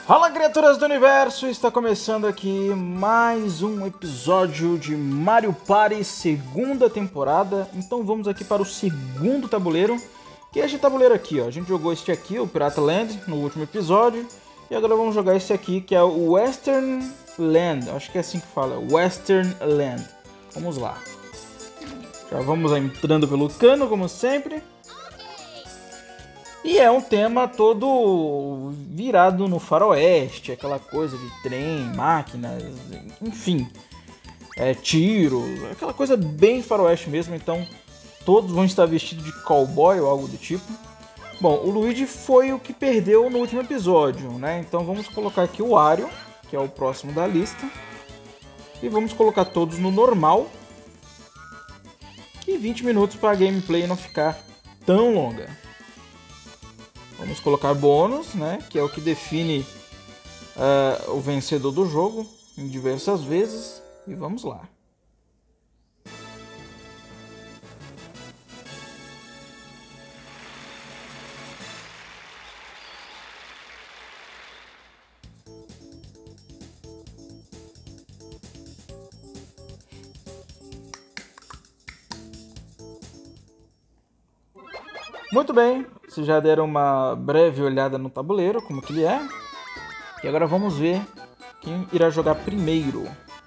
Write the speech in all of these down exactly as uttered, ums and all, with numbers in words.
Fala, criaturas do universo! Está começando aqui mais um episódio de Mario Party segunda temporada. Então vamos aqui para o segundo tabuleiro, que é este tabuleiro aqui, ó. A gente jogou este aqui, o Pirata Land, no último episódio. E agora vamos jogar esse aqui, que é o Western Land. Acho que é assim que fala, Western Land. Vamos lá. Já vamos entrando pelo cano, como sempre. E é um tema todo virado no faroeste, aquela coisa de trem, máquinas, enfim, é, tiro, aquela coisa bem faroeste mesmo. Então todos vão estar vestidos de cowboy ou algo do tipo. Bom, o Luigi foi o que perdeu no último episódio, né? Então vamos colocar aqui o Wario, que é o próximo da lista. E vamos colocar todos no normal. E vinte minutos para a gameplay não ficar tão longa. Vamos colocar bônus, né, que é o que define uh, o vencedor do jogo em diversas vezes. E vamos lá. Muito bem, vocês já deram uma breve olhada no tabuleiro, como que ele é. E agora vamos ver quem irá jogar primeiro.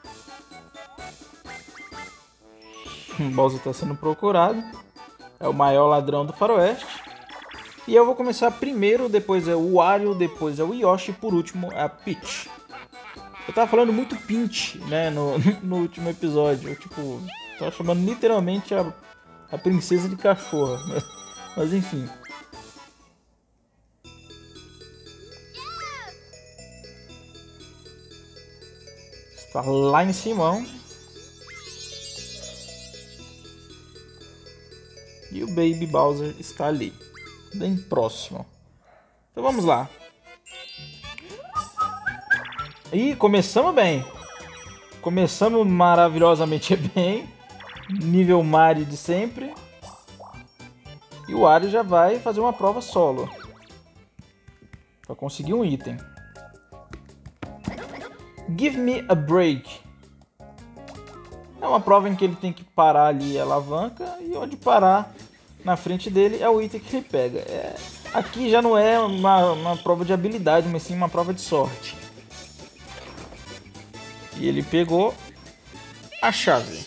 O Bowser está sendo procurado. É o maior ladrão do faroeste. E eu vou começar primeiro, depois é o Wario, depois é o Yoshi e por último é a Peach. Eu tava falando muito Peach, né, no, no último episódio. Eu, tipo, tava chamando literalmente a, a princesa de cachorro, né? Mas enfim. Está lá em cima. E o Baby Bowser está ali, bem próximo. Então vamos lá. E começamos bem. Começamos maravilhosamente bem. Nível Mario de sempre. E o Wario já vai fazer uma prova solo para conseguir um item. Give me a break. É uma prova em que ele tem que parar ali a alavanca e onde parar na frente dele é o item que ele pega. É... Aqui já não é uma, uma prova de habilidade, mas sim uma prova de sorte. E ele pegou a chave.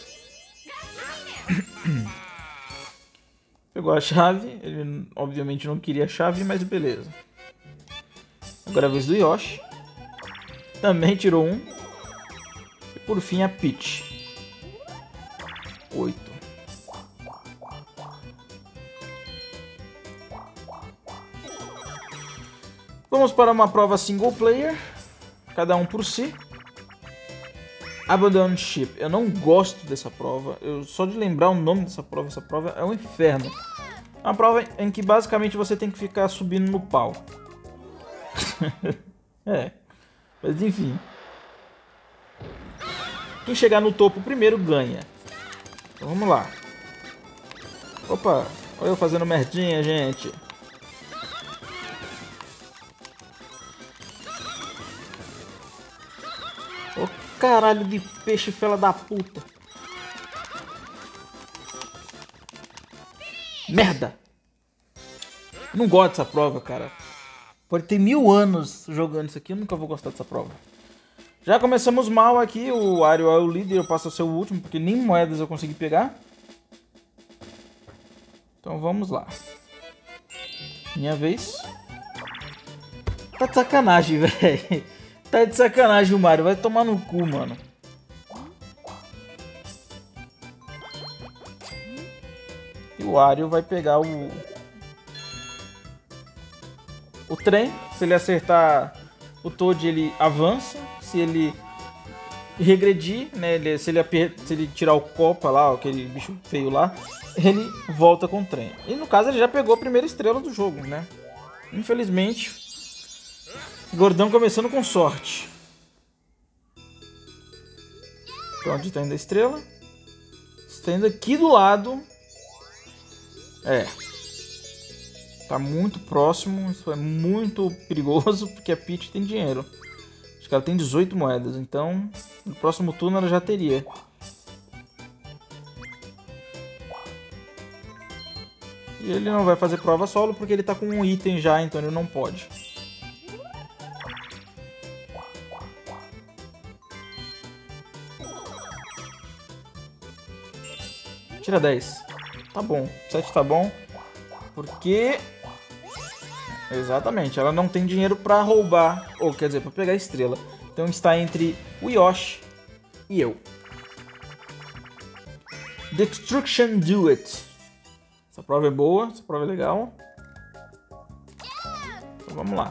Pegou a chave, ele obviamente não queria a chave, mas beleza. Agora é a vez do Yoshi. Também tirou um. E por fim a Peach. Oito. Vamos para uma prova single player. Cada um por si. Abandoned Ship. Eu não gosto dessa prova. Eu, só de lembrar o nome dessa prova, essa prova é um inferno. É uma prova em que basicamente você tem que ficar subindo no pau. É. Mas enfim. Quem chegar no topo primeiro ganha. Então vamos lá. Opa, olha eu fazendo merdinha, gente. Ô caralho de peixe, fela da puta. Merda! Não gosto dessa prova, cara. Pode ter mil anos jogando isso aqui, eu nunca vou gostar dessa prova. Já começamos mal aqui, o Wario é o líder, eu passo a ser o último, porque nem moedas eu consegui pegar. Então vamos lá. Minha vez. Tá de sacanagem, velho. Tá de sacanagem o Mario, vai tomar no cu, mano. E o Wario vai pegar o... O trem. Se ele acertar o Toad, ele avança. Se ele regredir, né, ele, se, ele aper... se ele tirar o Copa lá, aquele bicho feio lá, ele volta com o trem. E no caso ele já pegou a primeira estrela do jogo, né? Infelizmente, Gordão começando com sorte. Pronto, está indo a estrela. Está indo aqui do lado. É. Tá muito próximo, isso é muito perigoso, porque a Peach tem dinheiro. Acho que ela tem dezoito moedas, então no próximo turno ela já teria. E ele não vai fazer prova solo porque ele tá com um item já, então ele não pode. Tira dez. Tá bom, sete tá bom. Porque... Exatamente, ela não tem dinheiro pra roubar, ou quer dizer, pra pegar a estrela. Então está entre o Yoshi e eu. Destruction Do It. Essa prova é boa, essa prova é legal. Então vamos lá.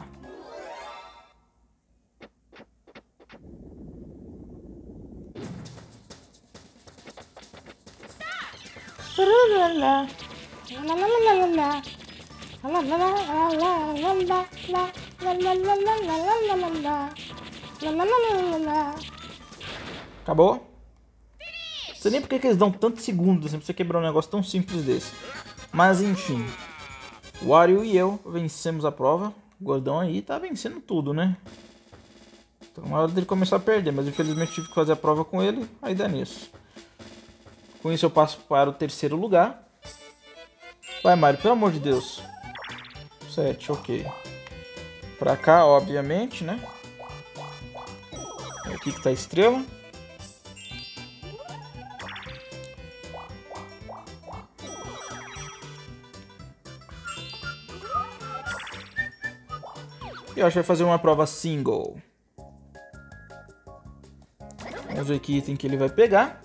Acabou? Não sei nem porque que eles dão tantos segundos assim, pra você quebrar um negócio tão simples desse. Mas enfim. O Wario e eu vencemos a prova. O gordão aí tá vencendo tudo, né? Então na hora dele começar a perder, mas infelizmente tive que fazer a prova com ele. Aí dá nisso. Com isso eu passo para o terceiro lugar. Vai, Mario, pelo amor de Deus. sete, ok. Pra cá, obviamente, né? Aqui que tá a estrela. E eu acho que vai fazer uma prova single. Vamos ver que item que ele vai pegar.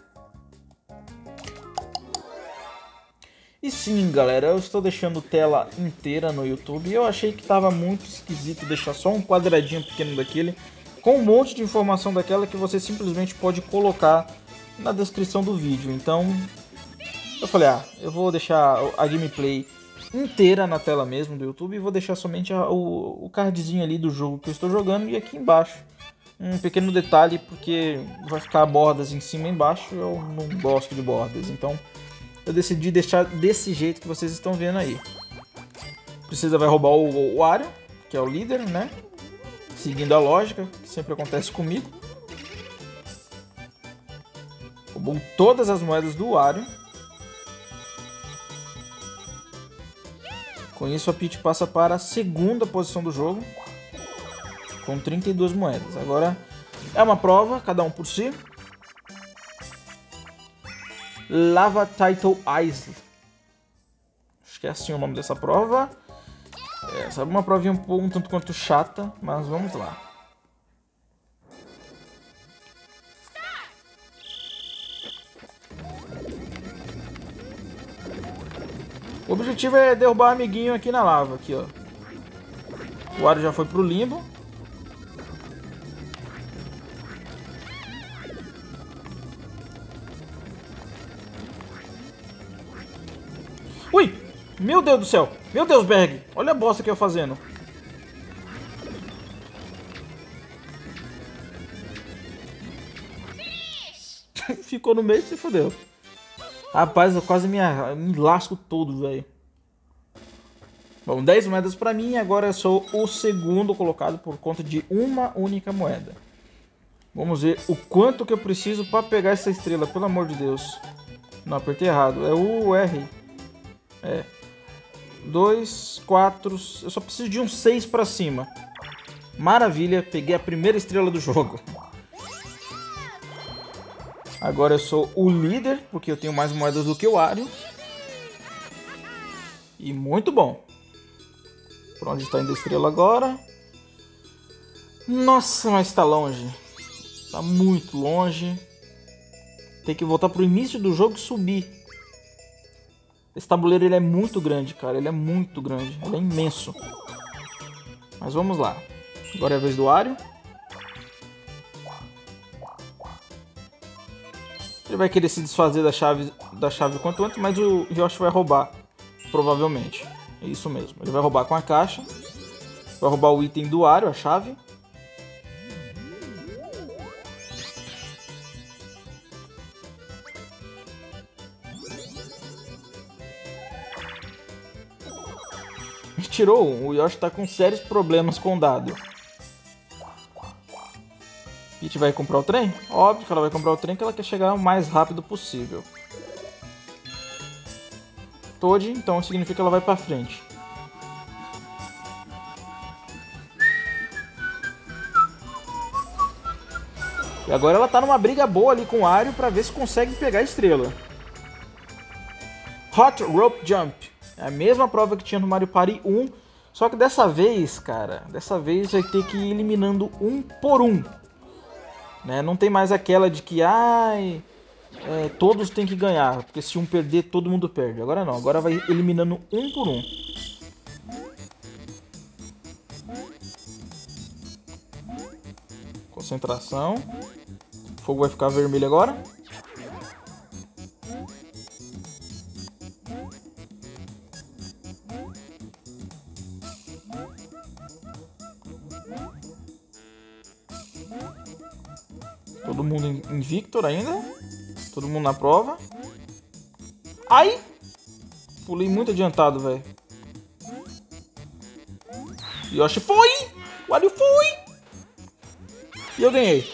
E sim, galera, eu estou deixando tela inteira no YouTube. Eu achei que estava muito esquisito deixar só um quadradinho pequeno daquele, com um monte de informação daquela que você simplesmente pode colocar na descrição do vídeo. Então, eu falei, ah, eu vou deixar a gameplay inteira na tela mesmo do YouTube e vou deixar somente a, o, o cardzinho ali do jogo que eu estou jogando e aqui embaixo. Um pequeno detalhe, porque vai ficar bordas em cima e embaixo, eu não gosto de bordas, então eu decidi deixar desse jeito que vocês estão vendo aí. Precisa vai roubar o, o Wario, que é o líder, né? Seguindo a lógica, que sempre acontece comigo. Roubou todas as moedas do Wario. Com isso a Peach passa para a segunda posição do jogo, com trinta e duas moedas. Agora é uma prova, cada um por si. Lava Title Isle. Acho que é assim o nome dessa prova. É, sabe, uma provinha um, um tanto quanto chata, mas vamos lá. O objetivo é derrubar o amiguinho aqui na lava, aqui, ó. O Wario já foi pro limbo. Ui! Meu Deus do céu! Meu Deus, Berg! Olha a bosta que eu fazendo. Ficou no meio e se fodeu. Rapaz, eu quase me, me lasco todo, velho. Bom, dez moedas pra mim e agora eu sou o segundo colocado por conta de uma única moeda. Vamos ver o quanto que eu preciso pra pegar essa estrela, pelo amor de Deus. Não, apertei errado. É o R. É. dois, quatro... Eu só preciso de um seis pra cima. Maravilha, peguei a primeira estrela do jogo. Agora eu sou o líder, porque eu tenho mais moedas do que o Wario. E muito bom. Por onde está indo a estrela agora? Nossa, mas está longe. Está muito longe. Tem que voltar pro início do jogo e subir. Esse tabuleiro ele é muito grande, cara. Ele é muito grande. Ele é imenso. Mas vamos lá. Agora é a vez do Wario. Ele vai querer se desfazer da chave, da chave quanto antes, mas o Yoshi vai roubar. Provavelmente. É isso mesmo. Ele vai roubar com a caixa. Vai roubar o item do Wario, a chave. tirou. O Yoshi tá com sérios problemas com o dado. Peach vai comprar o trem? Óbvio que ela vai comprar o trem, que ela quer chegar o mais rápido possível. Toad, então significa que ela vai pra frente. E agora ela tá numa briga boa ali com o Wario pra ver se consegue pegar a estrela. Hot Rope Jump. É a mesma prova que tinha no Mario Party um, só que dessa vez, cara, dessa vez vai ter que ir eliminando um por um. Né? Não tem mais aquela de que, ai, é, todos têm que ganhar, porque se um perder, todo mundo perde. Agora não, agora vai eliminando um por um. Concentração. O fogo vai ficar vermelho agora. Todo mundo em Victor ainda. Todo mundo na prova. Ai! Pulei muito adiantado, velho. Yoshi foi! O Wario foi! E eu ganhei.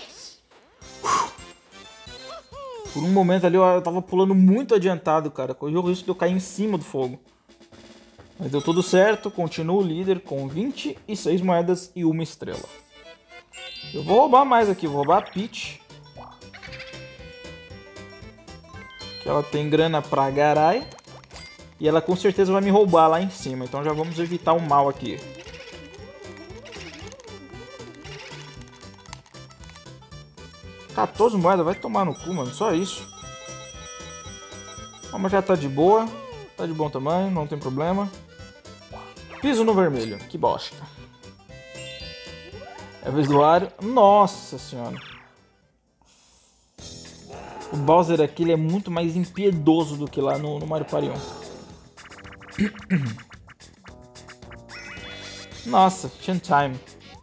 Por um momento ali eu tava pulando muito adiantado, cara. Correu o risco de eu cair em cima do fogo. Mas deu tudo certo. Continuo líder com vinte e seis moedas e uma estrela. Eu vou roubar mais aqui. Vou roubar a Peach. Que ela tem grana pra garai. E ela com certeza vai me roubar lá em cima. Então já vamos evitar o mal aqui. quatorze moedas, vai tomar no cu, mano. Só isso. Mas já tá de boa. Tá de bom tamanho, não tem problema. Piso no vermelho. Que bosta. É a vez do Wario. Nossa senhora. O Bowser aqui ele é muito mais impiedoso do que lá no, no Mario Party um. Nossa, Time.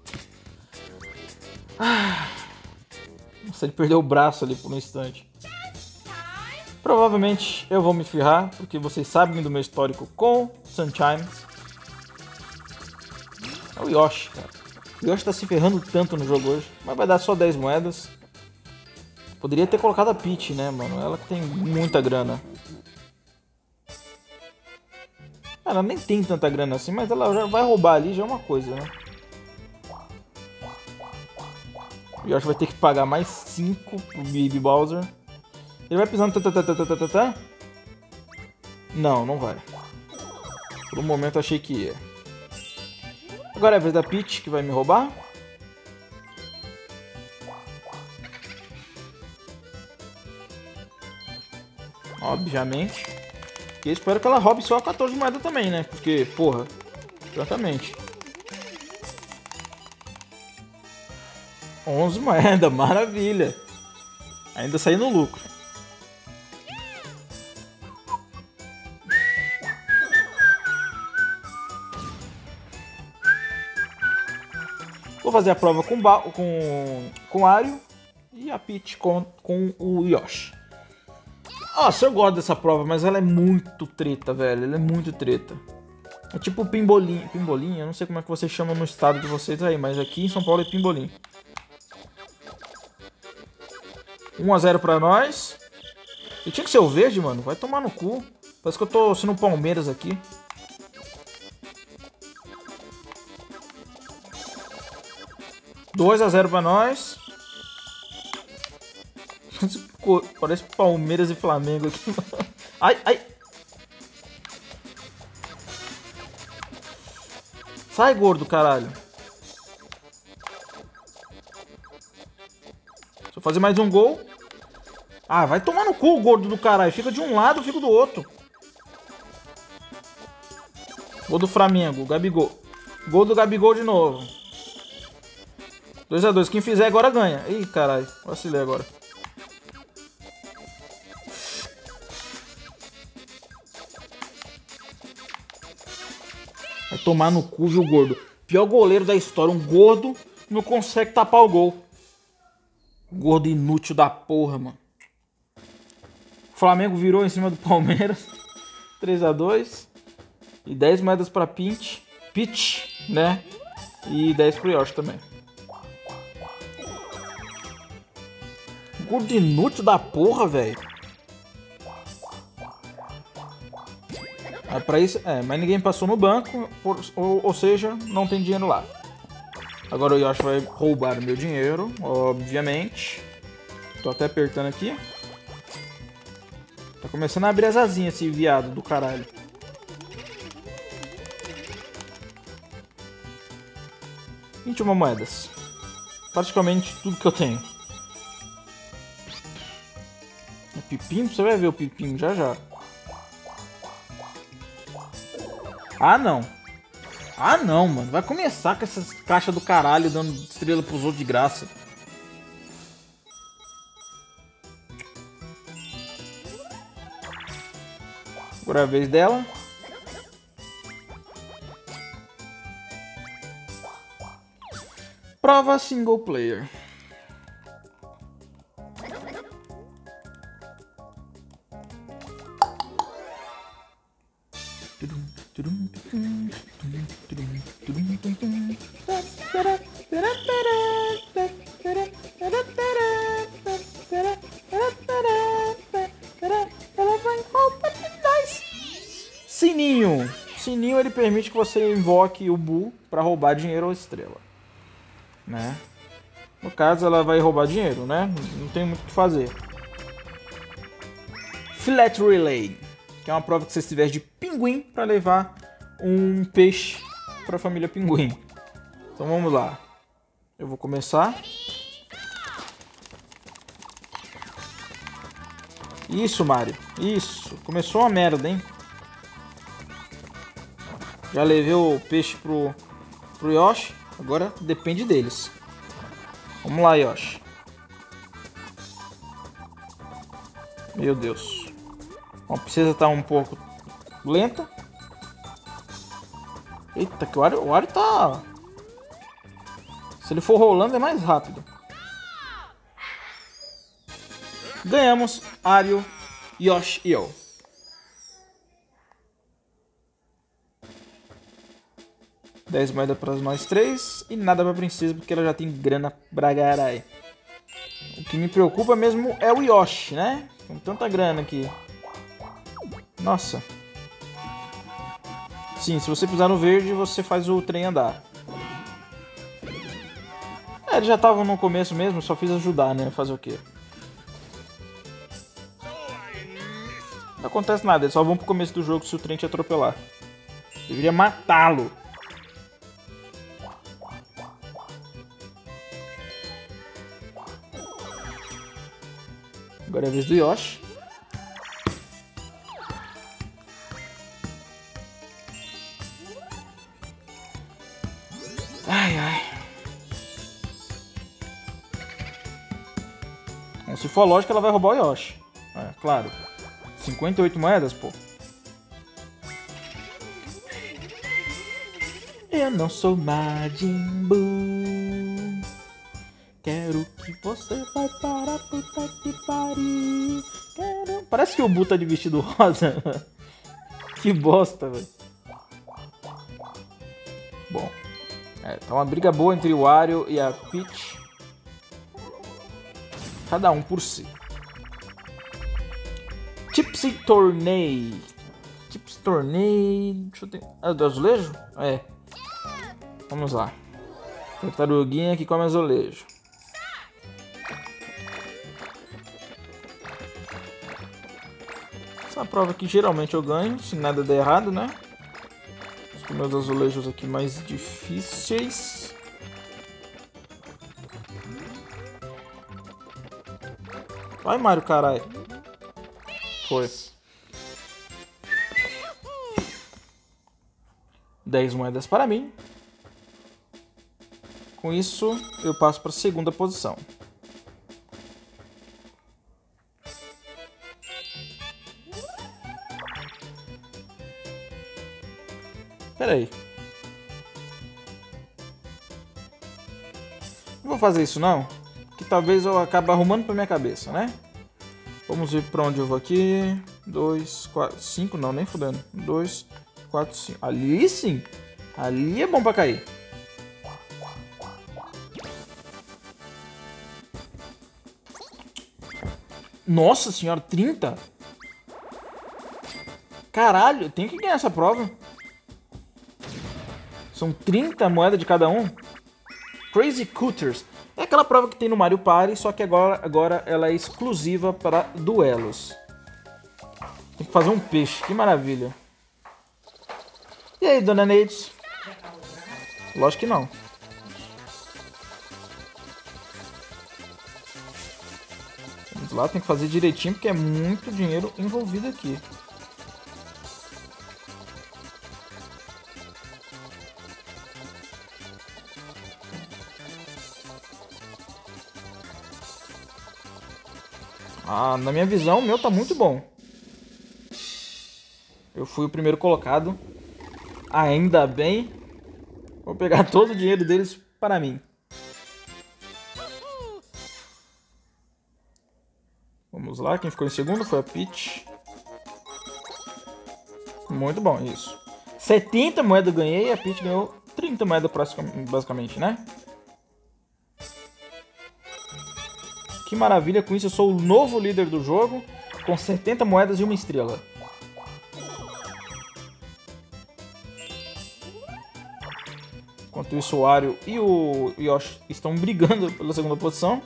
Ah. Nossa, ele perdeu o braço ali por um instante. Provavelmente eu vou me ferrar, porque vocês sabem do meu histórico com Sunshine. É o Yoshi, cara. O Yoshi tá se ferrando tanto no jogo hoje, mas vai dar só dez moedas. Poderia ter colocado a Peach, né, mano? Ela que tem muita grana. Ela nem tem tanta grana assim, mas ela já vai roubar ali, já é uma coisa, né? O Yoshi vai ter que pagar mais cinco pro Baby Bowser. Ele vai pisando... Não, não vai. Por um momento eu achei que ia. Agora é a vez da Peach que vai me roubar. Obviamente. E eu espero que ela roube só quatorze moedas também, né? Porque, porra, exatamente. onze moedas, maravilha. Ainda saí no lucro. Vou fazer a prova com ba com com Wario e a Peach com, com o Yoshi. Nossa, eu gosto dessa prova, mas ela é muito treta, velho. Ela é muito treta. É tipo pimbolim, pimbolim, eu não sei como é que vocês chamam no estado de vocês aí, mas aqui em São Paulo é pimbolim. um a zero pra nós. E tinha que ser o verde, mano. Vai tomar no cu. Parece que eu tô sendo Palmeiras aqui. dois a zero pra nós. Parece Palmeiras e Flamengo aqui. Ai, ai. Sai, gordo, caralho. Deixa eu fazer mais um gol. Ah, vai tomar no cu, gordo do caralho. Fica de um lado, fica do outro. Gol do Flamengo, Gabigol. Gol do Gabigol de novo. dois a dois. Quem fizer agora ganha. Ih, caralho. Vacilei agora. Vai tomar no cu, viu, gordo? Pior goleiro da história. Um gordo não consegue tapar o gol. Gordo inútil da porra, mano. O Flamengo virou em cima do Palmeiras. três a dois. E dez moedas pra Peach. Peach, né? E dez pro Yoshi também. Gordo inútil da porra, velho. É pra isso, é, mas ninguém passou no banco, por, ou, ou seja, não tem dinheiro lá. Agora o Yoshi vai roubar o meu dinheiro, obviamente. Tô até apertando aqui. Tá começando a abrir as asinhas esse viado do caralho. vinte e uma moedas. Praticamente tudo que eu tenho. O Pipinho? Você vai ver o Pipinho já já. Ah, não. Ah, não, mano. Vai começar com essas caixas do caralho dando estrela pros outros de graça. Agora é a vez dela. Prova single player. Sininho. Sininho ele permite que você invoque o Boo para roubar dinheiro ou estrela, né? No caso ela vai roubar dinheiro, né? Não tem muito o que fazer. Flat Relay, que é uma prova que você se veste de pinguim para levar um peixe para a família pinguim. Então vamos lá. Eu vou começar. Isso, Mario. Isso. Começou uma merda, hein? Já levei o peixe pro, pro Yoshi. Agora depende deles. Vamos lá, Yoshi. Meu Deus. Bom, precisa estar um pouco lenta. Eita, que o Wario, o Wario tá... Se ele for rolando é mais rápido. Ganhamos Wario, Yoshi e eu. dez moedas para nós três e nada pra princesa porque ela já tem grana pra garai. O que me preocupa mesmo é o Yoshi, né? Com tanta grana aqui. Nossa. Sim, se você pisar no verde, você faz o trem andar. É, eles já estavam no começo mesmo, só fiz ajudar, né? Fazer o quê? Não acontece nada, eles só vão pro começo do jogo se o trem te atropelar. Deveria matá-lo. Agora é a vez do Yoshi. Ai, ai. Bom, se for lógico, ela vai roubar o Yoshi. É, claro. cinquenta e oito moedas, pô. Eu não sou Majin Buu. Quero que você vai para a puta que pariu. Quero... Parece que o Buu tá de vestido rosa. Que bosta, velho. Bom. É, tá uma briga boa entre o Wario e a Peach. Cada um por si. Tipsy Tornei. Tipsy Tornei. Deixa eu ter... Ah, do azulejo? É. Vamos lá. Tartaruguinha que come azulejo. Essa prova aqui geralmente eu ganho, se nada der errado, né? Os meus azulejos aqui mais difíceis. Vai, Mario, caralho. Foi. dez moedas para mim. Com isso, eu passo para a segunda posição. Pera aí. Não vou fazer isso não, que talvez eu acabe arrumando pra minha cabeça, né? Vamos ver pra onde eu vou aqui. dois, quatro, cinco, não, nem fudendo. dois, quatro, cinco. Ali sim. Ali é bom pra cair. Nossa senhora, trinta? Caralho, eu tenho que ganhar essa prova. São trinta moedas de cada um. Crazy Cutters. É aquela prova que tem no Mario Party, só que agora, agora ela é exclusiva para duelos. Tem que fazer um peixe, que maravilha. E aí, Dona Neide? Lógico que não. Vamos lá, tem que fazer direitinho, porque é muito dinheiro envolvido aqui. Ah, na minha visão, o meu tá muito bom. Eu fui o primeiro colocado. Ainda bem. Vou pegar todo o dinheiro deles para mim. Vamos lá, quem ficou em segundo foi a Peach. Muito bom, isso. setenta moedas eu ganhei e a Peach ganhou trinta moedas basicamente, né? Que maravilha, com isso eu sou o novo líder do jogo, com setenta moedas e uma estrela. Enquanto isso, o Wario e o Yoshi estão brigando pela segunda posição.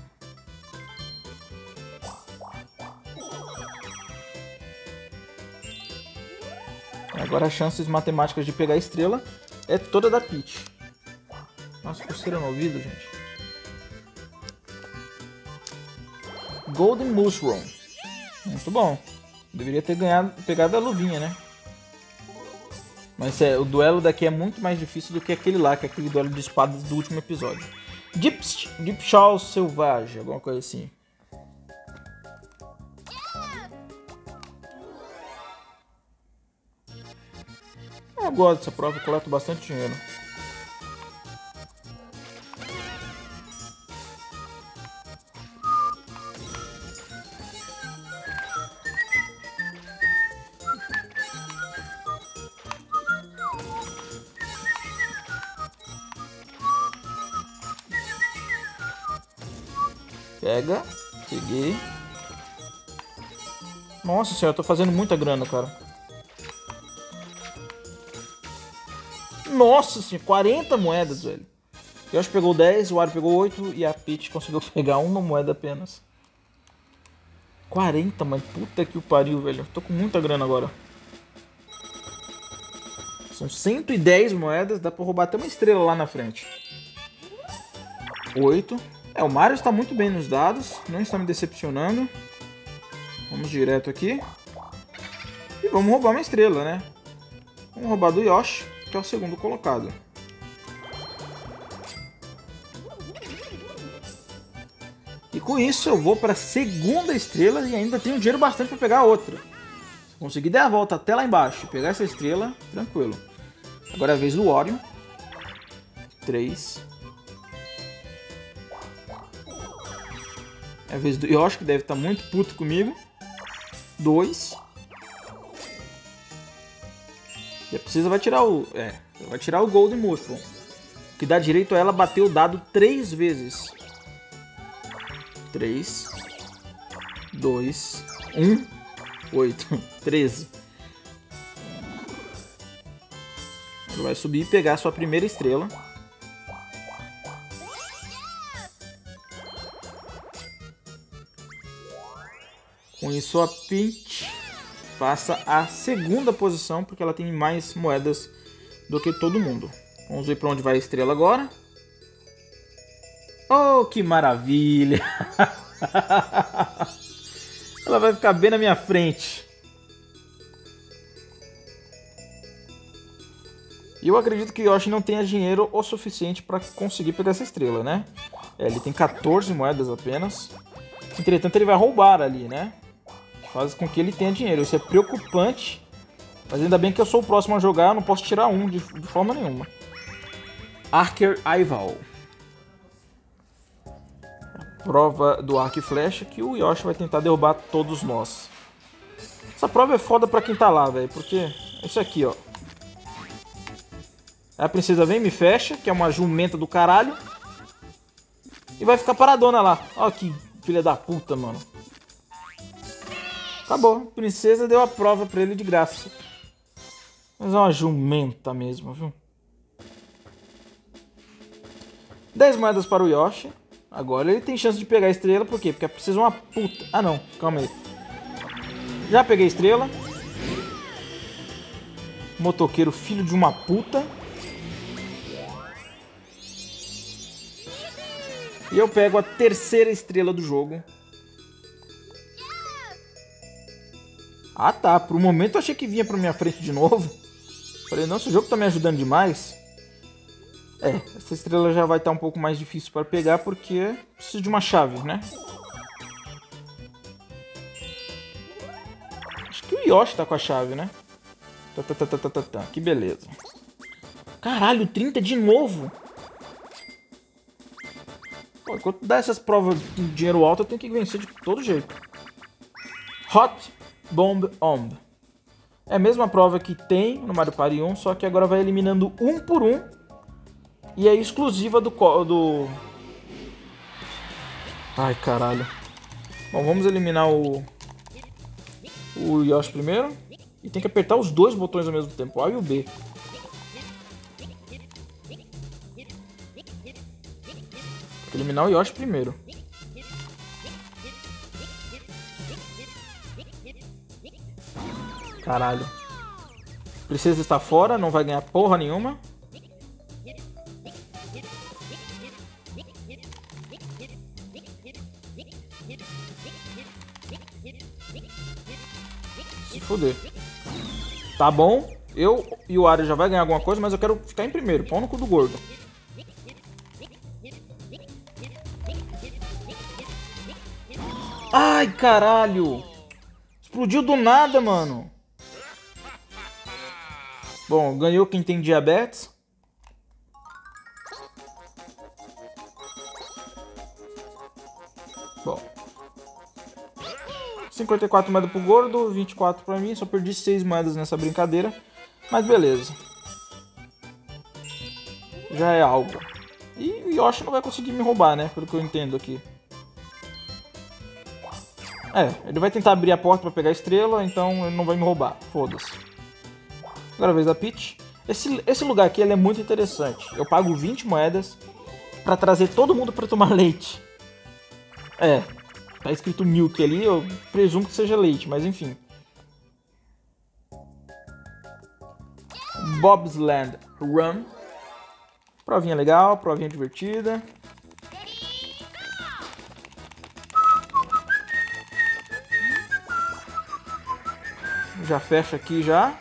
Agora as chances matemáticas de pegar a estrela é toda da Peach. Nossa, coceira no ouvido, gente. Golden Mushroom. Muito bom. Deveria ter ganhado, pegado a luvinha, né? Mas é, o duelo daqui é muito mais difícil do que aquele lá, que é aquele duelo de espadas do último episódio. Deep, Deep Shaw Selvagem, alguma coisa assim. Eu gosto dessa prova, eu coleto bastante dinheiro. Pega, peguei. Nossa senhora, eu tô fazendo muita grana, cara. Nossa senhora, quarenta moedas, velho. O Yoshi pegou dez, o Wario pegou oito e a Peach conseguiu pegar uma moeda apenas. quarenta, mano. Puta que o pariu, velho. Eu tô com muita grana agora. São cento e dez moedas, dá pra roubar até uma estrela lá na frente. oito. É, o Mario está muito bem nos dados, não está me decepcionando. Vamos direto aqui. E vamos roubar uma estrela, né? Vamos roubar do Yoshi, que é o segundo colocado. E com isso eu vou para a segunda estrela e ainda tenho dinheiro bastante para pegar a outra. Se conseguir dar a volta até lá embaixo e pegar essa estrela, tranquilo. Agora é a vez do Wario. três. É a vez do Yoshi, que deve estar muito puto comigo. dois. E a Precisa vai tirar o... É, vai tirar o Golden Mushroom. Que dá direito a ela bater o dado três vezes. três. dois. um. oito. treze. Ela vai subir e pegar a sua primeira estrela. Com isso a Peach passa a segunda posição, porque ela tem mais moedas do que todo mundo. Vamos ver para onde vai a estrela agora. Oh, que maravilha! Ela vai ficar bem na minha frente. E eu acredito que o Yoshi não tenha dinheiro o suficiente para conseguir pegar essa estrela, né? É, ele tem quatorze moedas apenas. Entretanto, ele vai roubar ali, né? Faz com que ele tenha dinheiro. Isso é preocupante. Mas ainda bem que eu sou o próximo a jogar. Eu não posso tirar um de, de forma nenhuma. Archer Ival. Prova do arco e flecha que o Yoshi vai tentar derrubar todos nós. Essa prova é foda pra quem tá lá, velho. Porque é isso aqui, ó. A princesa vem, me fecha, que é uma jumenta do caralho. E vai ficar paradona lá. Ó que filha da puta, mano. Acabou. A princesa deu a prova pra ele de graça. Mas é uma jumenta mesmo, viu? dez moedas para o Yoshi. Agora ele tem chance de pegar a estrela. Por quê? Porque a princesa é uma puta. Ah, não. Calma aí. Já peguei a estrela. Motoqueiro, filho de uma puta. E eu pego a terceira estrela do jogo. Ah, tá. Por um momento eu achei que vinha pra minha frente de novo. Falei, não, esse jogo tá me ajudando demais. É, essa estrela já vai estar um pouco mais difícil para pegar porque preciso de uma chave, né? Acho que o Yoshi tá com a chave, né? Tá, tá, tá, tá, tá, tá, tá. Que beleza. Caralho, trinta de novo. Pô, enquanto dá essas provas de dinheiro alto, eu tenho que vencer de todo jeito. Hot Bomb Omb. É a mesma prova que tem no Mario Party um, só que agora vai eliminando um por um. E é exclusiva do... do... Ai, caralho. Bom, vamos eliminar o... o Yoshi primeiro. E tem que apertar os dois botões ao mesmo tempo, o A e o B. Tem que eliminar o Yoshi primeiro. Caralho. Princesa está fora, não vai ganhar porra nenhuma. Se fuder. Tá bom. Eu e o Wario já vai ganhar alguma coisa, mas eu quero ficar em primeiro. Pau no cu do gordo. Ai, caralho. Explodiu do nada, mano. Bom, ganhou quem tem diabetes. Bom. cinquenta e quatro moedas pro gordo, vinte e quatro pra mim. Só perdi seis moedas nessa brincadeira. Mas beleza. Já é algo. E o Yoshi não vai conseguir me roubar, né? Pelo que eu entendo aqui. É, ele vai tentar abrir a porta pra pegar a estrela, então ele não vai me roubar. Foda-se. Agora a vez da Peach. Esse, esse lugar aqui ele é muito interessante. Eu pago vinte moedas pra trazer todo mundo pra tomar leite. É, tá escrito milk ali, eu presumo que seja leite, mas enfim. Bob's Land Run. Provinha legal, provinha divertida. Já fecha aqui já.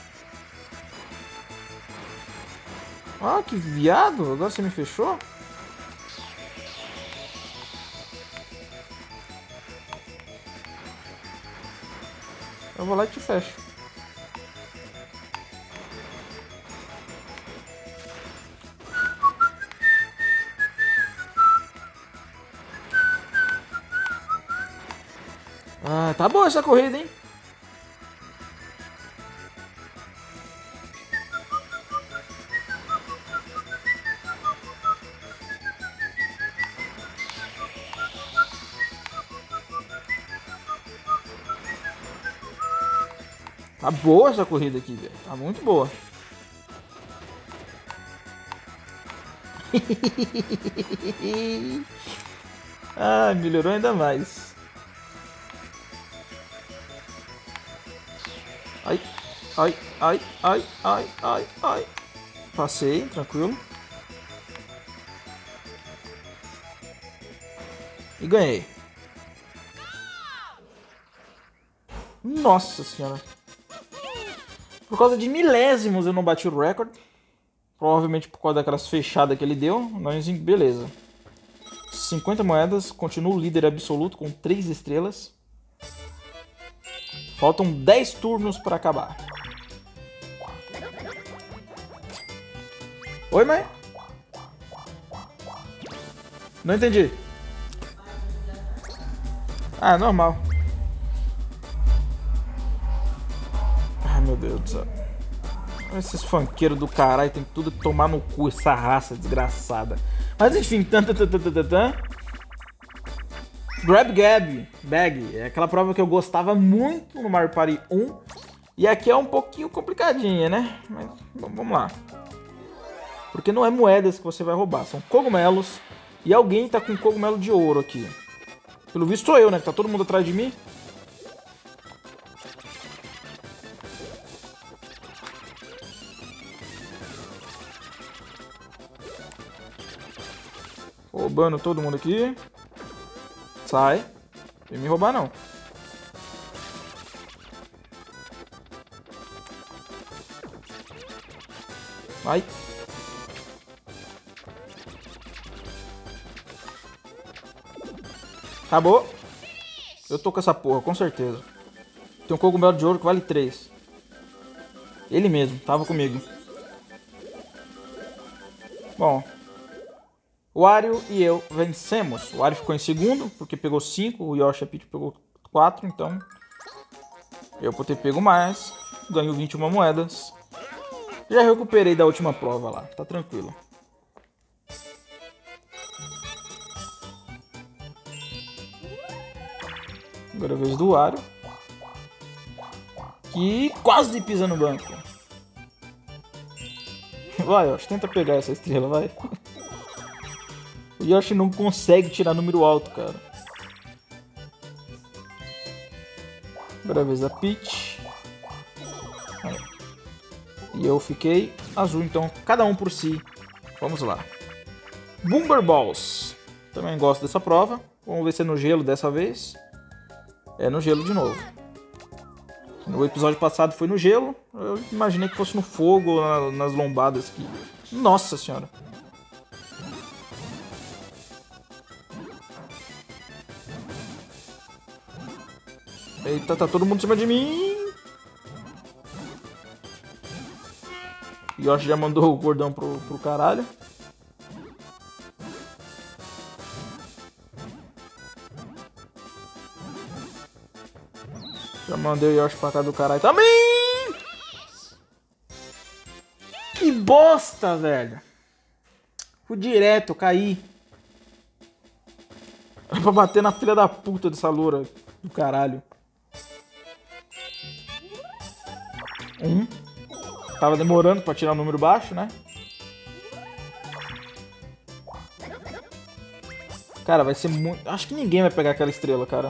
Ah, que viado. Agora você me fechou? Eu vou lá e te fecho. Ah, tá boa essa corrida, hein? Tá boa essa corrida aqui, velho. Tá muito boa. Ah, melhorou ainda mais. Ai, ai, ai, ai, ai, ai, ai. Passei, tranquilo. E ganhei. Nossa senhora. Por causa de milésimos eu não bati o recorde. Provavelmente por causa daquelas fechadas que ele deu. Mas beleza. cinquenta moedas. Continuo líder absoluto com três estrelas. Faltam dez turnos para acabar. Oi, mãe? Não entendi. Ah, normal. Ai, meu Deus do céu. Esses funkeiros do caralho, tem tudo que tomar no cu, essa raça desgraçada. Mas enfim, tan, tan, tan, tan, tan, tan. Grab Gab Bag, é aquela prova que eu gostava muito no Mario Party um. E aqui é um pouquinho complicadinha, né? Mas vamos lá. Porque não é moedas que você vai roubar, são cogumelos. E alguém tá com cogumelo de ouro aqui. Pelo visto sou eu, né? Que tá todo mundo atrás de mim. Roubando todo mundo aqui. Sai. Não vem me roubar, não. Vai. Acabou. Eu tô com essa porra, com certeza. Tem um cogumelo de ouro que vale três. Ele mesmo, tava comigo. Bom. O Wario e eu vencemos. O Wario ficou em segundo, porque pegou cinco. O Yoshi e a Peach pegou quatro, então... eu por ter pego mais. Ganho vinte e uma moedas. Já recuperei da última prova lá, tá tranquilo. Agora é a vez do Wario. Que quase pisa no banco. Vai, Yoshi, tenta pegar essa estrela, vai. O Yoshi não consegue tirar número alto, cara. Agora é a vez da Peach. Aí. E eu fiquei azul, então cada um por si. Vamos lá. Boomer Balls. Também gosto dessa prova. Vamos ver se é no gelo dessa vez. É no gelo de novo. No episódio passado foi no gelo. Eu imaginei que fosse no fogo, na, nas lombadas aqui. Nossa senhora. Eita, tá todo mundo em cima de mim. Yoshi já mandou o gordão pro, pro caralho. Já mandei o Yoshi pra cá do caralho também. Que bosta, velho. Fui direto, caí. É pra bater na filha da puta dessa loura do caralho. Um. Tava demorando pra tirar o número baixo, né? Cara, vai ser muito... acho que ninguém vai pegar aquela estrela, cara.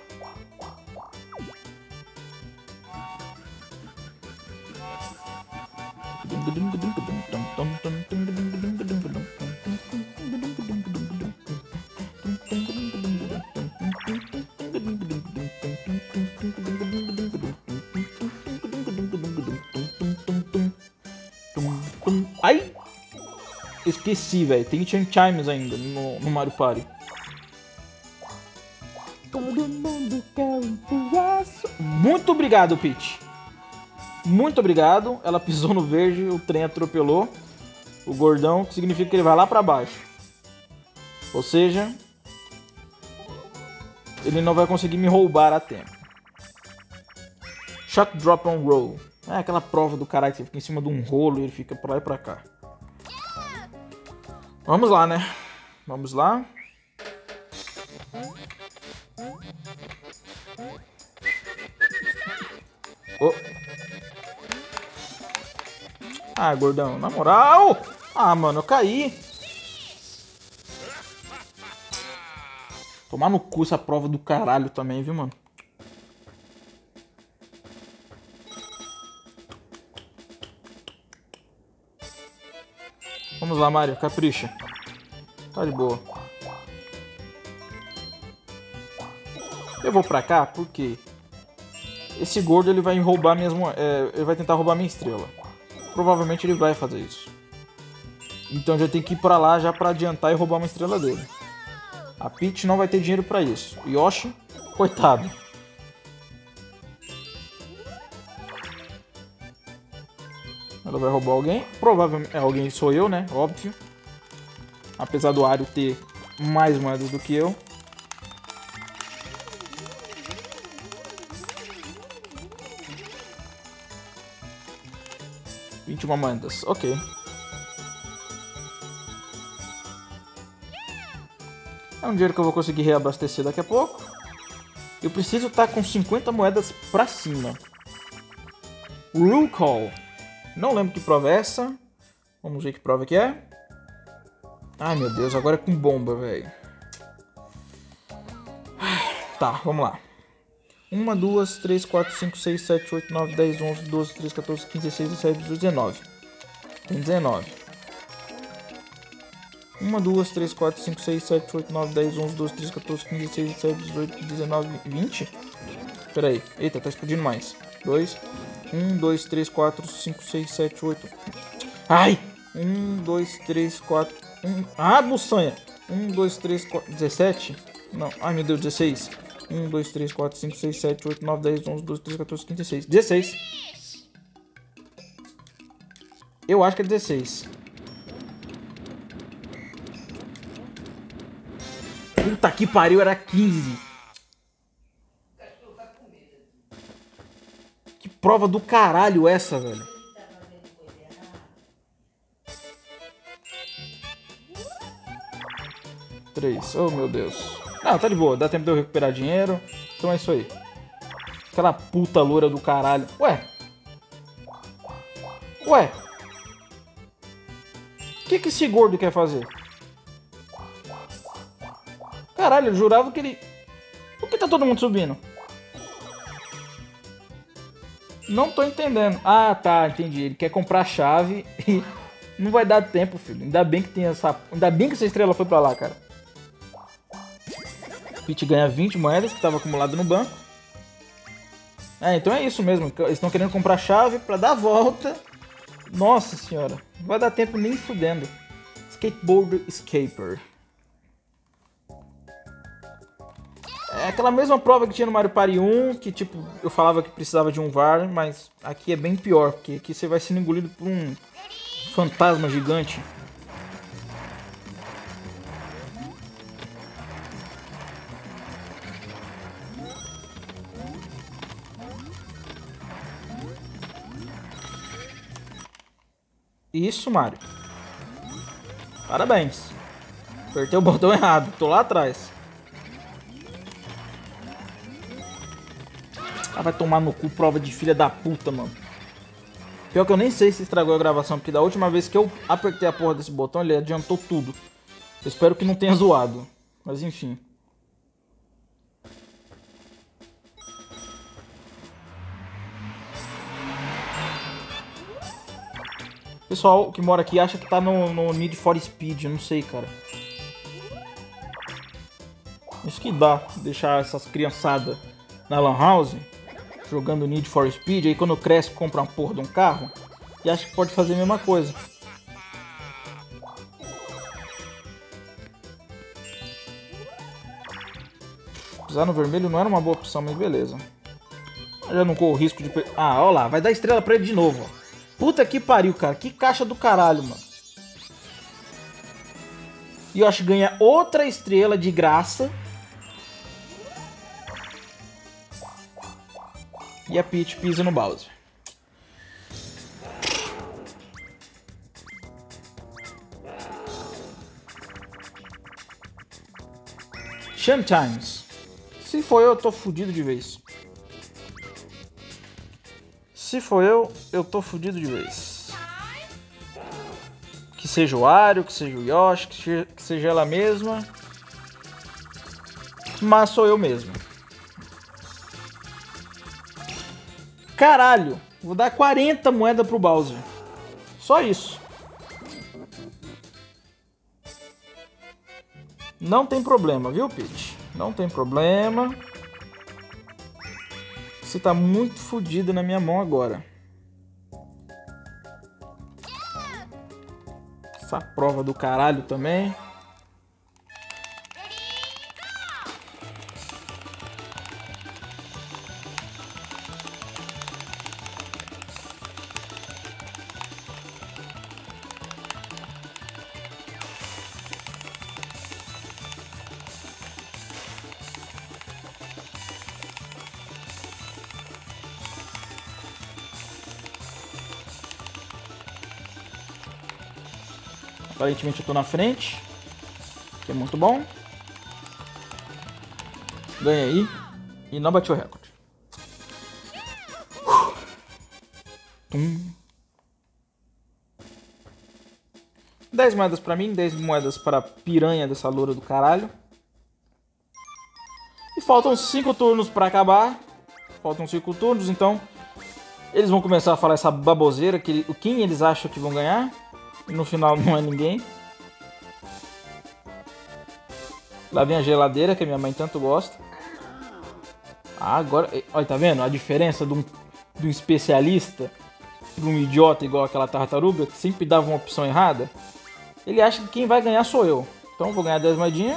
Ai! Esqueci, velho. Tem Chan Chimes ainda no, no Mario Party. Muito obrigado, Peach. Muito obrigado. Ela pisou no verde, o trem atropelou o gordão, que significa que ele vai lá pra baixo. Ou seja, ele não vai conseguir me roubar a tempo. Shot Drop on Roll. É aquela prova do cara que você fica em cima de um rolo e ele fica pra lá e pra cá. Vamos lá, né? Vamos lá. Oh. Ah, gordão, na moral. Ah, mano, eu caí. Tomar no cu essa prova do caralho também, viu, mano? Vamos lá, Mario, capricha. Tá de boa. Eu vou pra cá porque esse gordo ele vai roubar mesmo, é, ele vai tentar roubar minha estrela. Provavelmente ele vai fazer isso. Então já tem que ir pra lá já pra adiantar e roubar uma estrela dele. A Peach não vai ter dinheiro pra isso. O Yoshi, coitado. Ela vai roubar alguém. Provavelmente é, alguém sou eu, né? Óbvio. Apesar do Wario ter mais moedas do que eu. vinte e uma moedas, ok. É um dinheiro que eu vou conseguir reabastecer daqui a pouco. Eu preciso estar com cinquenta moedas pra cima. Rule Call. Não lembro que prova é essa. Vamos ver que prova que é. Ai meu Deus, agora é com bomba, velho. Tá, vamos lá. um, dois, três, quatro, cinco, seis, sete, oito, nove, dez, onze, doze, treze, quatorze, quinze, dezesseis, dezessete, dezoito, dezenove. Tem dezenove. um, dois, três, quatro, cinco, seis, sete, oito, nove, dez, onze, doze, treze, quatorze, quinze, dezesseis, dezessete, dezoito, dezenove, vinte. Pera aí. Eita, tá explodindo mais. dois. um, dois, três, quatro, cinco, seis, sete, oito. Ai! um, dois, três, quatro. um... Ah, buçanha! um, dois, três, quatro. dezessete? Não. Ai, meu Deus, dezesseis. um, dois, três, quatro, cinco, seis, sete, oito, nove, dez, onze, doze, treze, quatorze, quinze, dezesseis. dezesseis. Eu acho que é dezesseis. Puta que pariu, era quinze. Que prova do caralho essa, velho. três. Oh, meu Deus. Não, tá de boa. Dá tempo de eu recuperar dinheiro. Então é isso aí. Aquela puta loura do caralho. Ué. Ué. O que que esse gordo quer fazer? Caralho, eu jurava que ele... Por que tá todo mundo subindo? Não tô entendendo. Ah, tá, entendi. Ele quer comprar a chave e não vai dar tempo, filho. Ainda bem que tem essa... Ainda bem que essa estrela foi pra lá, cara. Peach ganha vinte moedas que estava acumulado no banco. É, então é isso mesmo. Eles estão querendo comprar a chave pra dar a volta. Nossa senhora. Não vai dar tempo nem fudendo. Skateboard Escaper. É aquela mesma prova que tinha no Mario Party um, que tipo, eu falava que precisava de um V A R, mas aqui é bem pior, porque aqui você vai sendo engolido por um fantasma gigante. Isso, Mario. Parabéns. Apertei o botão errado, tô lá atrás. Ah, vai tomar no cu, prova de filha da puta, mano. Pior que eu nem sei se estragou a gravação, porque da última vez que eu apertei a porra desse botão, ele adiantou tudo. Eu espero que não tenha zoado. Mas enfim. O pessoal que mora aqui acha que tá no, no Need for Speed, eu não sei, cara. Acho que dá deixar essas criançadas na Lan House jogando Need for Speed, aí quando cresce compra uma porra de um carro e acha que pode fazer a mesma coisa. Pisar no vermelho não era uma boa opção, mas beleza. Eu já não corro o risco de... Ah, olha lá, vai dar estrela pra ele de novo, ó. Puta que pariu, cara. Que caixa do caralho, mano. E Yoshi ganha outra estrela de graça. E a Peach pisa no Bowser. Sometimes. Se for eu, eu tô fudido de vez. Se for eu, eu tô fudido de vez. Que seja o Wario, que seja o Yoshi, que seja ela mesma. Mas sou eu mesmo. Caralho, vou dar quarenta moedas pro Bowser. Só isso. Não tem problema, viu, Peach? Não tem problema. Você tá muito fodido na minha mão agora. Essa prova do caralho também. Aparentemente eu tô na frente, que é muito bom. Ganhei aí e não bati o recorde. Tum. dez moedas pra mim, dez moedas para a piranha dessa loura do caralho. E faltam cinco turnos pra acabar. Faltam cinco turnos, então eles vão começar a falar essa baboseira, que, quem eles acham que vão ganhar. E no final não é ninguém. Lá vem a geladeira, que a minha mãe tanto gosta. Ah, agora... Olha, tá vendo a diferença de um, de um especialista para um idiota igual aquela tartaruga, que sempre dava uma opção errada? Ele acha que quem vai ganhar sou eu. Então eu vou ganhar dez moedinhas.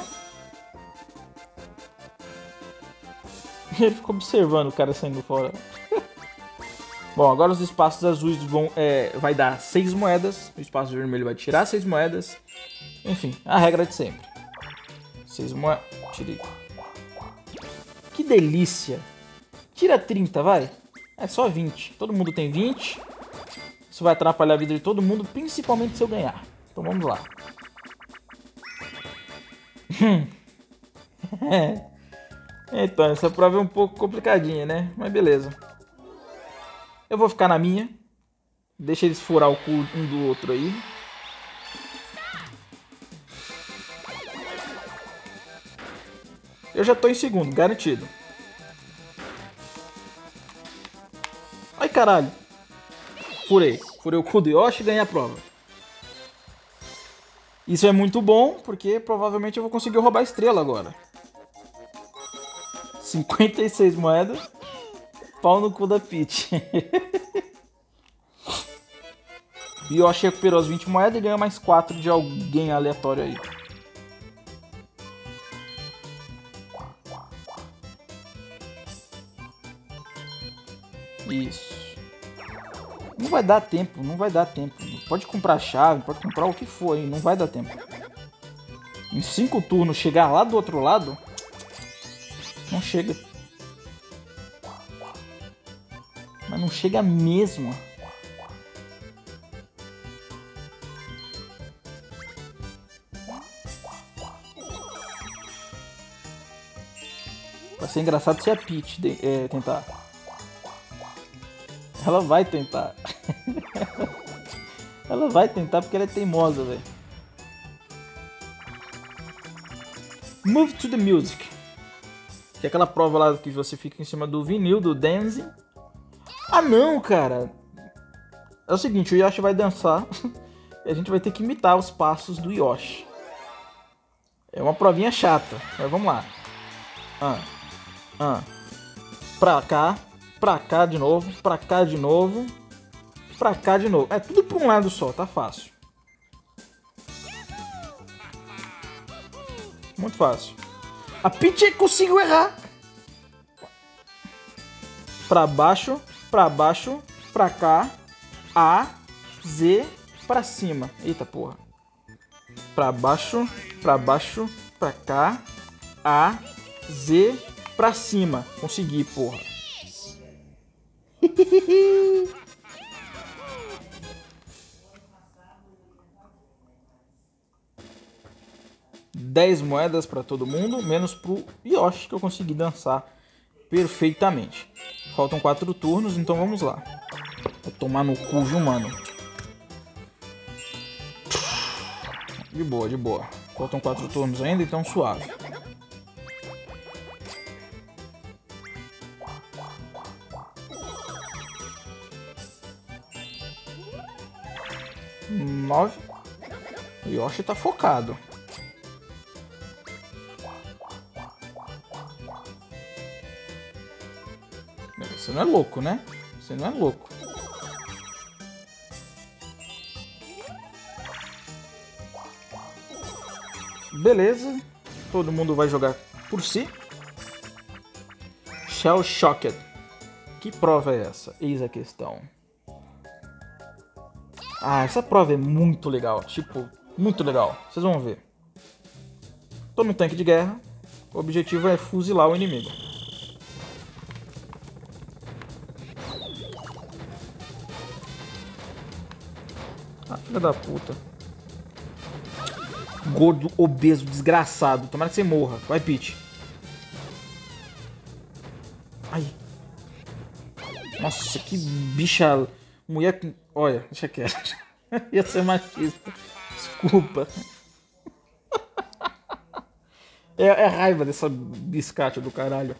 Ele ficou observando o cara saindo fora. Bom, agora os espaços azuis vão, é, vai dar seis moedas. O espaço vermelho vai tirar seis moedas. Enfim, a regra de sempre. seis moedas. Tirei. Que delícia. Tira trinta, vai. É só vinte. Todo mundo tem vinte. Isso vai atrapalhar a vida de todo mundo, principalmente se eu ganhar. Então vamos lá. Então, essa prova é um pouco complicadinha, né? Mas beleza. Eu vou ficar na minha. Deixa eles furar o cu um do outro aí. Eu já tô em segundo, garantido. Ai, caralho. Furei. Furei o cu do Yoshi e ganhei a prova. Isso é muito bom, porque provavelmente eu vou conseguir roubar a estrela agora. cinquenta e seis moedas. Pau no cu da Peach. E eu achei que recuperou as vinte moedas e ganha mais quatro de alguém aleatório aí. Isso. Não vai dar tempo, não vai dar tempo. Pode comprar chave, pode comprar o que for aí, não vai dar tempo. Em cinco turnos chegar lá do outro lado, não chega. Mas não chega mesmo. Vai ser engraçado se a Peach de, é, tentar. Ela vai tentar. Ela vai tentar porque ela é teimosa, velho. Move to the Music. Que é aquela prova lá que você fica em cima do vinil, do dancing. Ah não, cara. É o seguinte, o Yoshi vai dançar. E a gente vai ter que imitar os passos do Yoshi. É uma provinha chata. Mas vamos lá. Ah, ah. Pra cá. Pra cá de novo. Pra cá de novo. Pra cá de novo. É tudo pra um lado só, tá fácil. Muito fácil. A Peach conseguiu errar. Pra baixo, pra baixo, pra cá. A, Z, pra cima. Eita porra. Pra baixo, pra baixo, pra cá. A, Z, pra cima. Consegui, porra. dez moedas para todo mundo, menos pro Yoshi, que eu consegui dançar perfeitamente. Faltam quatro turnos, então vamos lá. Vou tomar no cu, viu, mano? De boa, de boa. Faltam quatro turnos ainda, então suave. Nove. O Yoshi tá focado. Você não é louco, né? Você não é louco. Beleza. Todo mundo vai jogar por si. Shell Shocked. Que prova é essa? Eis a questão. Ah, essa prova é muito legal. Tipo, muito legal. Vocês vão ver. Tô no tanque de guerra. O objetivo é fuzilar o inimigo. Ah, filha da puta. Gordo, obeso, desgraçado. Tomara que você morra. Vai, Peach. Ai. Nossa, que bicha... Mulher... Olha, deixa quieto. Ia ser machista. Desculpa. É, é raiva dessa biscate do caralho.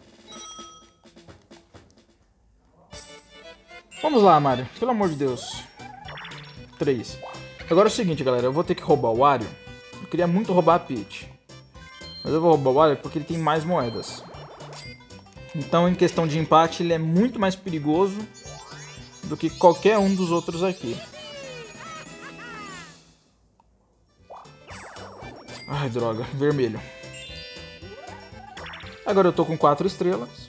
Vamos lá, Mario. Pelo amor de Deus. Três. Agora é o seguinte, galera. Eu vou ter que roubar o Wario. Eu queria muito roubar a Peach. Mas eu vou roubar o Wario porque ele tem mais moedas. Então, em questão de empate, ele é muito mais perigoso do que qualquer um dos outros aqui. Ai, droga. Vermelho. Agora eu tô com quatro estrelas.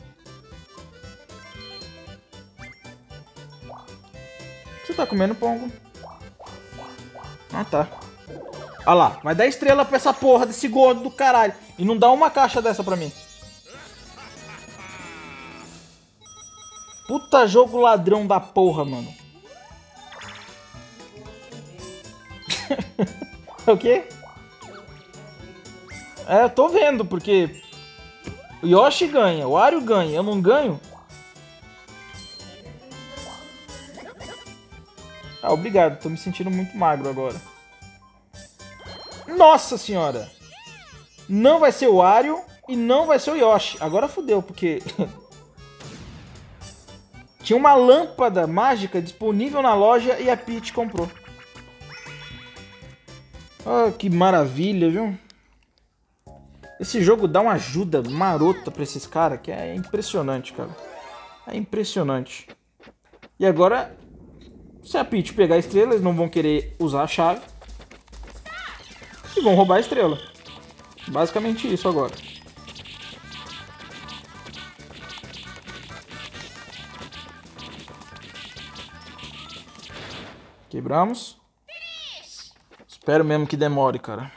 Você tá comendo, Pongo? Ah, tá. Olha lá. Vai dar estrela pra essa porra desse gordo do caralho. E não dá uma caixa dessa pra mim. Puta jogo ladrão da porra, mano. O quê? É, eu tô vendo, porque... O Yoshi ganha, o Wario ganha, eu não ganho? Ah, obrigado, tô me sentindo muito magro agora. Nossa senhora! Não vai ser o Wario e não vai ser o Yoshi. Agora fodeu, porque... Tinha uma lâmpada mágica disponível na loja e a Peach comprou. Ah, que maravilha, viu? Esse jogo dá uma ajuda marota pra esses caras que é impressionante, cara. É impressionante. E agora, se a Peach pegar a estrela, eles não vão querer usar a chave. E vão roubar a estrela. Basicamente isso agora. Quebramos. Espero mesmo que demore, cara.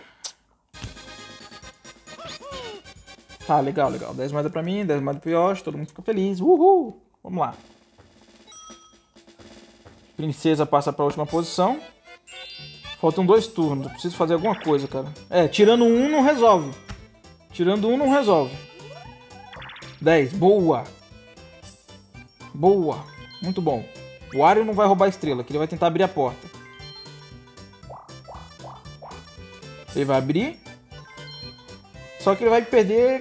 Tá, legal, legal. dez moedas pra mim, dez moedas pro Yoshi, todo mundo fica feliz. Uhul! Vamos lá. Princesa passa pra última posição. Faltam dois turnos. Eu preciso fazer alguma coisa, cara. É, tirando um não resolve. Tirando um não resolve. dez. Boa! Boa! Muito bom. O Wario não vai roubar a estrela, que ele vai tentar abrir a porta. Ele vai abrir. Só que ele vai perder...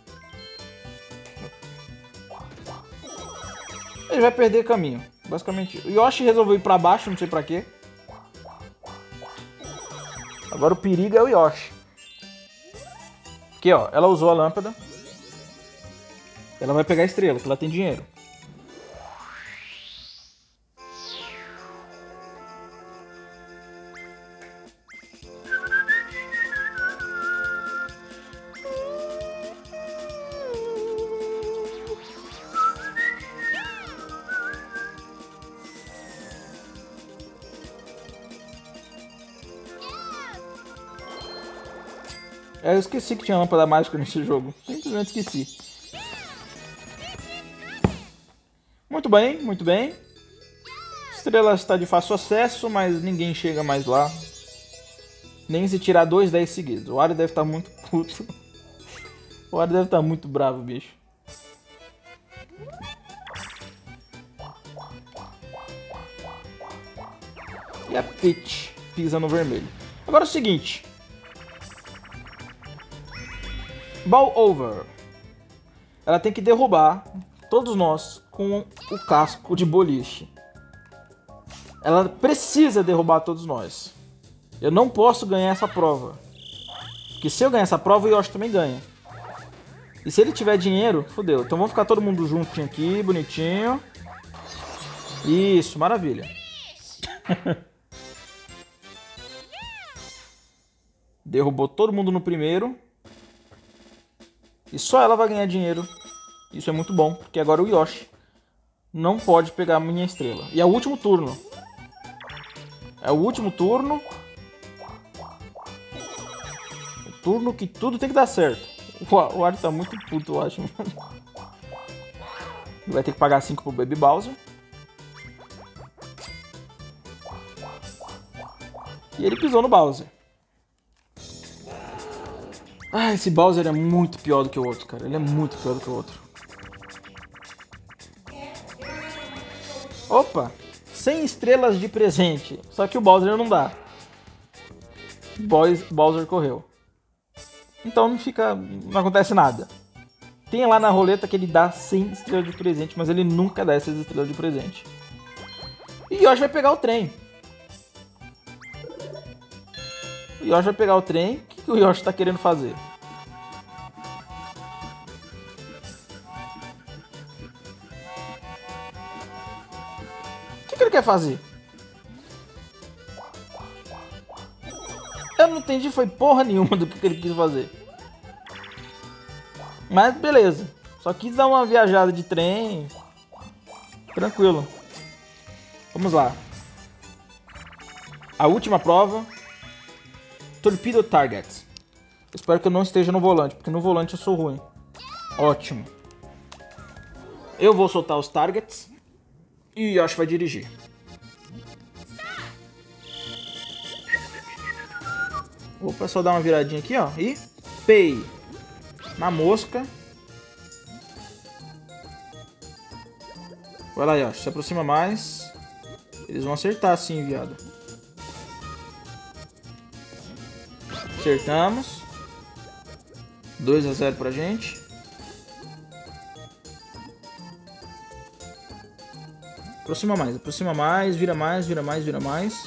Ele vai perder caminho. Basicamente. O Yoshi resolveu ir pra baixo, não sei pra quê. Agora o perigo é o Yoshi. Aqui, ó. Ela usou a lâmpada. Ela vai pegar a estrela, porque ela tem dinheiro. Eu esqueci que tinha lâmpada mágica nesse jogo. Simplesmente esqueci. Muito bem, muito bem. Estrela está de fácil acesso, mas ninguém chega mais lá. Nem se tirar dois dez seguidos. O Wario deve estar muito puto. O Wario deve estar muito bravo, bicho. E a Peach pisa no vermelho. Agora é o seguinte. Ball over. Ela tem que derrubar todos nós com o casco de boliche. Ela precisa derrubar todos nós. Eu não posso ganhar essa prova. Porque se eu ganhar essa prova, o Yoshi também ganha. E se ele tiver dinheiro, fodeu. Então vamos ficar todo mundo juntinho aqui, bonitinho. Isso, maravilha. Derrubou todo mundo no primeiro. E só ela vai ganhar dinheiro. Isso é muito bom, porque agora o Yoshi não pode pegar a minha estrela. E é o último turno. É o último turno. O turno que tudo tem que dar certo. O Wario tá muito puto, eu acho. Ele vai ter que pagar cinco pro Baby Bowser. E ele pisou no Bowser. Ah, esse Bowser é muito pior do que o outro, cara. Ele é muito pior do que o outro. Opa! cem estrelas de presente. Só que o Bowser não dá. Boys, Bowser correu. Então não fica... não acontece nada. Tem lá na roleta que ele dá cem estrelas de presente, mas ele nunca dá essas estrelas de presente. E Yoshi vai pegar o trem. O Yoshi vai pegar o trem. O que, que o Yoshi tá querendo fazer? O que, que ele quer fazer? Eu não entendi, foi porra nenhuma do que, que ele quis fazer. Mas beleza. Só quis dar uma viajada de trem. Tranquilo. Vamos lá. A última prova. Torpedo Target. Espero que eu não esteja no volante, porque no volante eu sou ruim. Ótimo. Eu vou soltar os targets. E o Yoshi vai dirigir. Opa, só dar uma viradinha aqui, ó. E pay. Na mosca. Vai lá, Yoshi. Se aproxima mais. Eles vão acertar sim, viado. Acertamos. dois a zero pra gente. Aproxima mais, aproxima mais. Vira mais, vira mais, vira mais.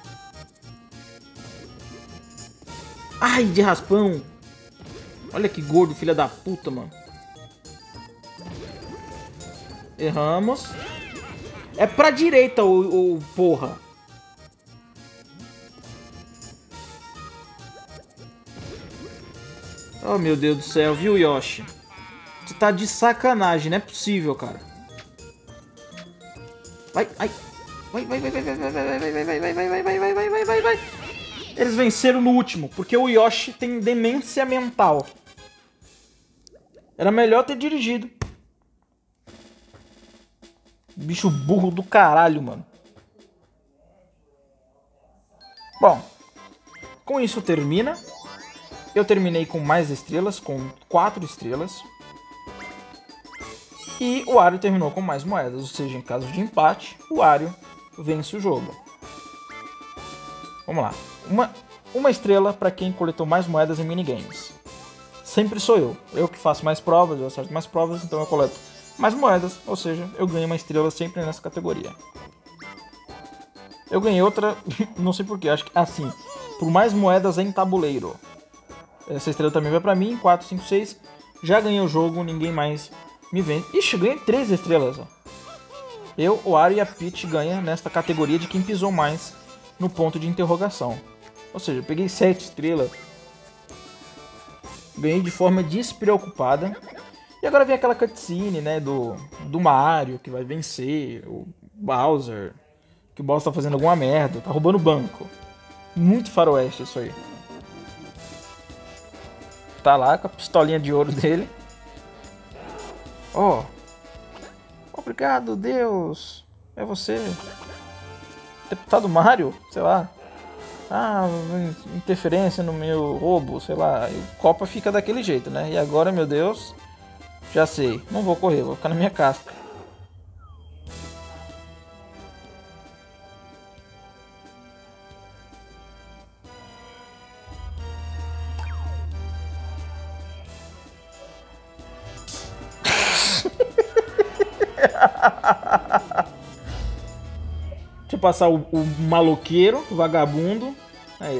Ai, de raspão. Olha que gordo, filha da puta, mano. Erramos. É pra direita, o, o porra. Oh, meu Deus do céu, viu, Yoshi? Você tá de sacanagem, não é possível, cara. Vai, vai. Vai, vai, vai, vai, vai, vai, vai, vai, vai, vai, vai, vai, vai, vai, vai, vai, vai, vai, vai. Eles venceram no último, porque o Yoshi tem demência mental. Era melhor ter dirigido. Bicho burro do caralho, mano. Bom, com isso termina. Eu terminei com mais estrelas, com quatro estrelas. E o Wario terminou com mais moedas, ou seja, em caso de empate, o Wario vence o jogo. Vamos lá. Uma, uma estrela para quem coletou mais moedas em minigames. Sempre sou eu. Eu que faço mais provas, eu acerto mais provas, então eu coleto mais moedas, ou seja, eu ganho uma estrela sempre nessa categoria. Eu ganhei outra, não sei porquê, acho que assim, por mais moedas em tabuleiro. Essa estrela também vai pra mim, quatro, cinco, seis. Já ganhei o jogo, ninguém mais me vence. Ixi, ganhei três estrelas, ó. Eu, o Wario e a Peach ganham nesta categoria de quem pisou mais no ponto de interrogação. Ou seja, eu peguei sete estrelas. Ganhei de forma despreocupada. E agora vem aquela cutscene, né, do, do Mario, que vai vencer, o Bowser, que o Bowser tá fazendo alguma merda, tá roubando banco. Muito faroeste isso aí. Tá lá com a pistolinha de ouro dele. Ó. Oh. Obrigado, Deus. É você. Deputado Mario? Sei lá. Ah, interferência no meu roubo, sei lá. E o Copa fica daquele jeito, né? E agora, meu Deus, já sei. Não vou correr, vou ficar na minha casca. Deixa eu passar o, o maloqueiro, o vagabundo. Aí.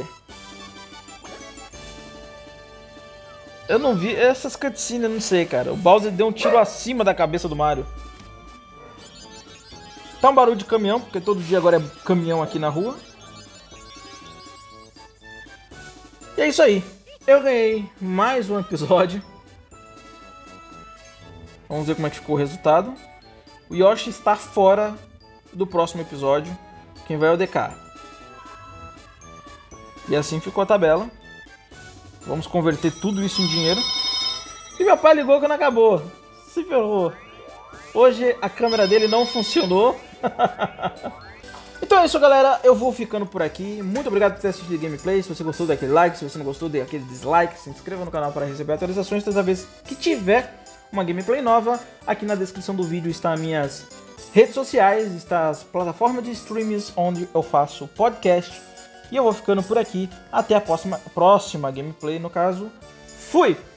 Eu não vi essas cutscenes, eu não sei, cara. O Bowser deu um tiro acima da cabeça do Mario. Tá um barulho de caminhão, porque todo dia agora é caminhão aqui na rua. E é isso aí. Eu ganhei mais um episódio. Vamos ver como é que ficou o resultado. O Yoshi está fora do próximo episódio. Quem vai é o D K. E assim ficou a tabela. Vamos converter tudo isso em dinheiro. E meu pai ligou quando acabou. Se ferrou. Hoje a câmera dele não funcionou. Então é isso, galera, eu vou ficando por aqui. Muito obrigado por ter assistido o gameplay. Se você gostou, dê aquele like. Se você não gostou, dê aquele dislike. Se inscreva no canal para receber atualizações toda vez que tiver uma gameplay nova. Aqui na descrição do vídeo estão as minhas redes sociais, está as plataformas de streams onde eu faço podcast. E eu vou ficando por aqui. Até a próxima, próxima gameplay, no caso. Fui!